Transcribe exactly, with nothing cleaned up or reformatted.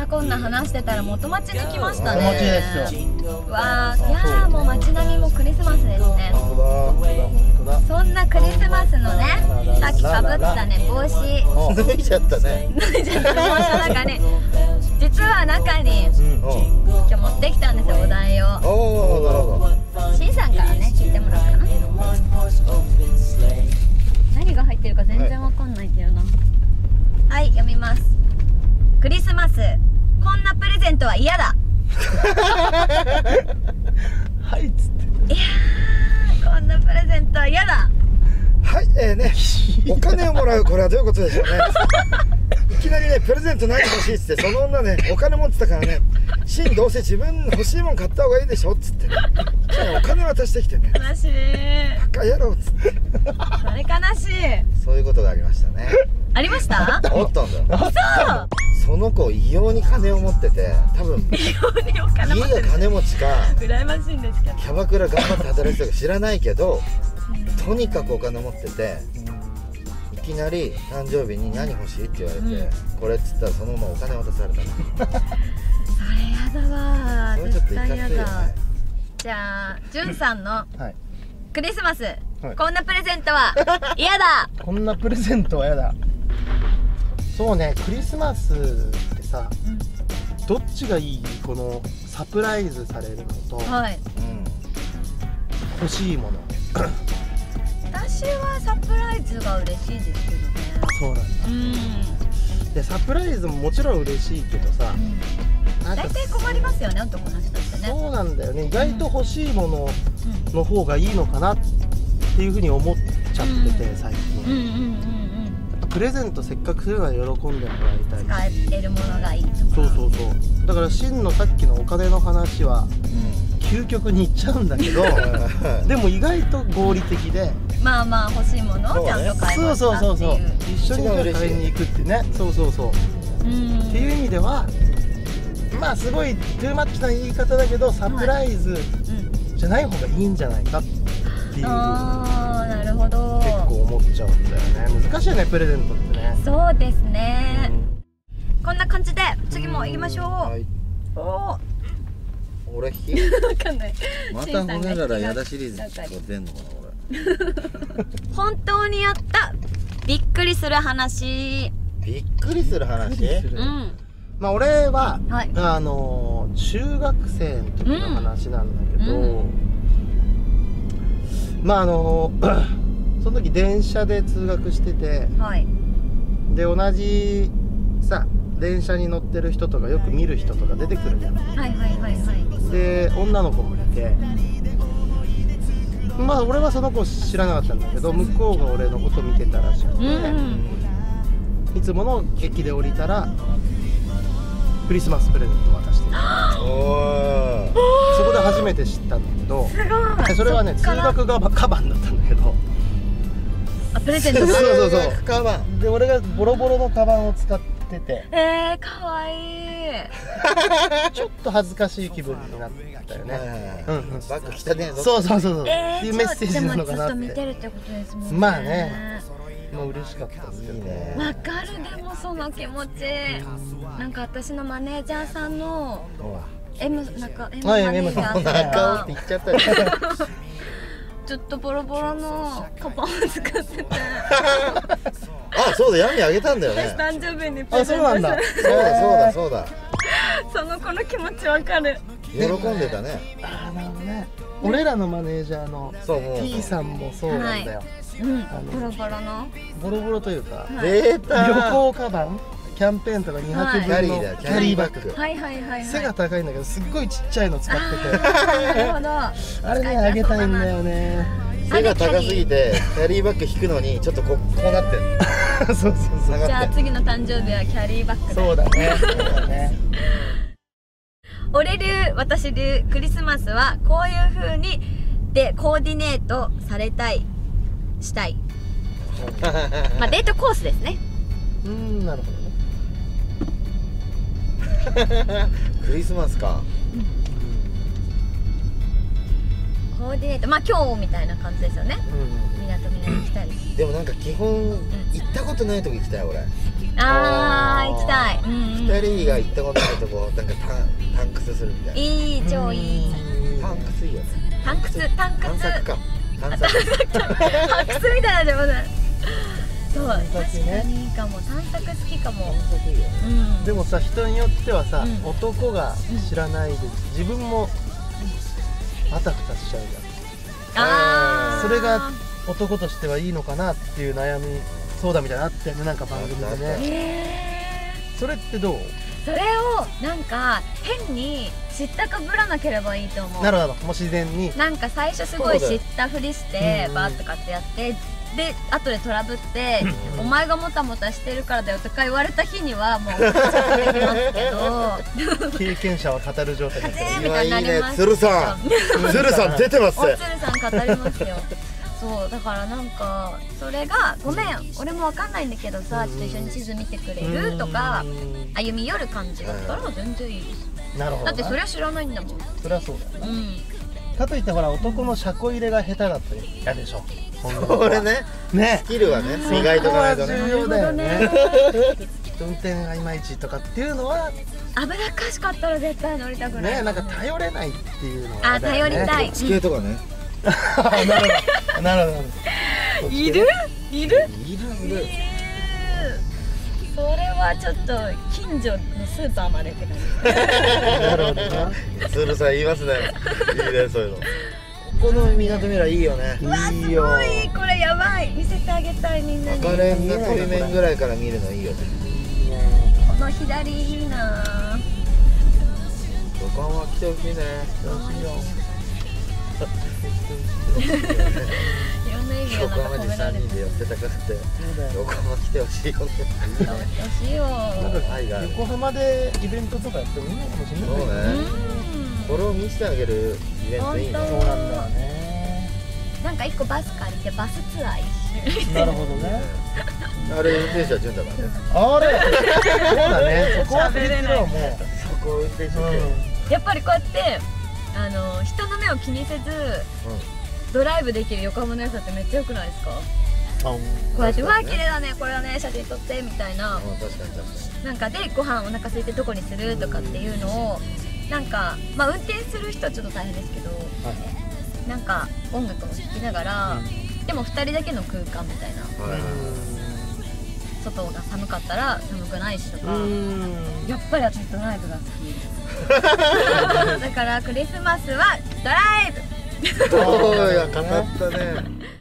なこんな話してたら元町に来ましたね。 元町ですよ。わあ、いやーもう街並みもクリスマスですね。 本当だ本当だ。 そんなクリスマスのね、さっきかぶったね帽子脱いちゃったね。 脱いじゃった帽子の中に、実は中に今日持ってきたんですよ、お題を。 おお、なるほど。 しんさんからね聞いてもらおうかな。何が入ってるか全然わかんないんだよな。はい、読みます。クリスマス、こんなプレゼントは嫌だ。 はいっつって。 いやー、こんなプレゼントは嫌だ。 はい、えーね、お金をもらう、これはどういうことでしょうね。いきなりね、プレゼント何欲しいっつって、その女ね、お金持ってたからね、シンどうせ自分欲しいもん買った方がいいでしょっつってね、お金渡してきてね、 悲しい。 バカ野郎っつって、 それ悲しい。 そういうことがありましたね。 ありました？ あったんだよ。 そう。 その子異様に金を持ってて、多分異様にお金持ってる。 家が金持ちか羨ましいんですけど。 キャバクラ頑張って働いてたか知らないけど、とにかくお金持ってて、いきなり誕生日に何欲しいって言われて、うん、これっつったらそのままお金渡されたの。 それやだわー、絶対やだ。じゃあじゅんさんのクリスマス、はい、こんなプレゼントは嫌だ。こんなプレゼントは嫌だ。 そうね、クリスマスってさ、うん、どっちがいい？このサプライズされるのと、はい、うん、欲しいもの。 私はサプライズが嬉しいですけどね。 そうなんだ。うん。でサプライズももちろん嬉しいけどさ、 うん、大体困りますよね、男の人ってね。 そうなんだよね。意外と欲しいものの方がいいのかなっていうふうに思っちゃってて、うん、最近。うんうんうん。プレゼントせっかくするなら喜んでもらいたいし、 使えるものがいいとか。 そうそうそう。だから真のさっきのお金の話は、うん、究極にいっちゃうんだけどでも意外と合理的で、 まあまあ欲しいものをちゃんと買いましたっていう。そうそうそうそう。 一緒に買いに行くってね。そうそうそう。っていう意味ではまあすごいトゥーマッチな言い方だけど、サプライズじゃない方がいいんじゃないかっていう。 ああ、なるほど。 結構思っちゃうんだよね。難しいよね、プレゼントってね。 そうですね、うん、こんな感じで次も行きましょう、うん、はい、おお俺引きわかんない。 また骨ならやだシリーズが出んのかな俺。 本当にあったびっくりする話。 びっくりする話？ うん。 まあ俺は、はい、あの中学生の時の話なんだけど、うんうん、まああのその時電車で通学してて、はい、で同じさ電車に乗ってる人とかよく見る人とか出てくるじゃん。はいはいはいはい。で女の子もいて、まあ俺はその子知らなかったんだけど、向こうが俺のこと見てたらしくて、うんうん、いつもの駅で降りたらクリスマスプレゼント渡してる。そこで初めて知ったんだけど、それはね通学がカバンだったんだけど、 あ、プレゼント。 そうそうそうカバンで、俺がボロボロのカバンを使ってて、 えー、かわいい。 ちょっと恥ずかしい気分になったよね。 バッグ汚ねえぞ。 そうそうそうそう、 えー、 っていうメッセージなのかなって。 でもずっと見てるってことですもんね。 まあね、もう嬉しかったですけどね。 わかる、でもその気持ち。なんか私のマネージャーさんの M なんか M マネージャーさんが中尾って言っちゃったよ。 ちょっとボロボロのカバンを使っててあ、そうだ、ヤミあげたんだよね。 私誕生日にプレゼントした。 そうなんだ。 そうだそうだそうだ。 その子の気持ちわかる。 喜んでたね。 ああ、なるほどね。俺らのマネージャーの T さんもそうなんだよ。 うん、ボロボロのボロボロというか、 データ旅行カバン、キャンペーンとかにはくぶんのキャリーバッグ。 はいはいはい。 背が高いんだけどすっごいちっちゃいの使ってて、 なるほど。 あれね、あげたいんだよね。 背が高すぎてキャリーバッグ引くのにちょっとこうこうなってる。そうそうそう。 じゃあ次の誕生日はキャリーバッグ。 そうだね。そうだね。 俺流、私流クリスマスはこういう風にでコーディネートされたいしたい。まあデートコースですね。 うん、なるほどね。 クリスマスか。 コーディネート、まあ今日みたいな感じですよね。みなとみらいに来たり。 でもなんか基本行ったことないとこ行きたい俺。 あー行きたい。 ふたりが行ったことないとこなんかタンタンクスするみたいな。 いい、超いい。 タンクスいいよね。 タンクス、タンクス。 探索か。探索。 タンクスみたいなでもね。そう、確かねにいいかも。探索好きかも。 探索いいよね。 うん。 でもさ、人によってはさ、 うん男が知らないで自分もあたふたしちゃうじゃん。 あー。 それが男としてはいいのかなっていう悩み相談みたいなのあってね、なんか番組でね。 へそれってどう？ ー。それをなんか変に知ったかぶらなければいいと思う。 なるほど、もう自然に。 なんか最初すごい知ったふりしてうんバーッとかってやってで後でトラブって「お前がもたもたしてるからだよ」とか言われた日にはもうちょっとできますけど経験者は語る状態になってる。 みたいになります。 鶴さん、鶴さん出てます。 おつるさん語りますよ。そうだからなんかそれが「ごめん俺もわかんないんだけどさちょっと一緒に地図見てくれる?」とか歩み寄る感じだったら全然いいです。 なるほど。 だってそりゃ知らないんだもん。 それはそうだよね。 うん。 かといってほら、男の車庫入れが下手だったら嫌でしょ。 これね、 ねスキルはね磨いとかないとね。 重要だよね。運転がいまいちとかっていうのは危なっかしかったら絶対乗りたくない。 ね、なんか頼れないっていうのはあ、頼りたい。 地形とかね。 なるほど、なるほど。 いる？いる？ いるいる。 それはちょっと近所のスーパーまでって感じ。 なるほどな。 鶴さん言いますね。いいねそういうの。この港ミラーいいよね。 いいよ。 いい、これやばい。見せてあげたいみんなに。 赤レンガ対面ぐらいから見るのいいよね。 この左いいな。 横浜来てほしいね。 楽しいよ。 いろんな意味が横なんか浜にさん込められてる。 にんで寄ってたかって横浜来てほしいよね。 楽しいよ。 なんか愛がある。 横浜でイベントとかやってもいいのかもしれないそうね。 ね。これを見せてあげるイベントいいね。 本当そうなんだよね。 なんか一個バス借りてバスツアー一周。 なるほどね。 あれ運転手は順だからね。 あれ、そうだね。そこは別だよもう。 そこを運転手って。 やっぱりこうやってあの人の目を気にせずドライブできる横浜の良さってめっちゃ良くないですか？こうやって「うわー綺麗だねこれだね写真撮って」みたいな、 うん確かに確かに。 なんかでご飯お腹空いてどこにするとかっていうのをなんかまあ運転する人はちょっと大変ですけど、なんか音楽も聴きながら、でもふたりだけの空間みたいな、 はい外が寒かったら寒くないしとか、 うんやっぱり私ドライブが好きだからクリスマスはドライブ。 おーい、語ったね。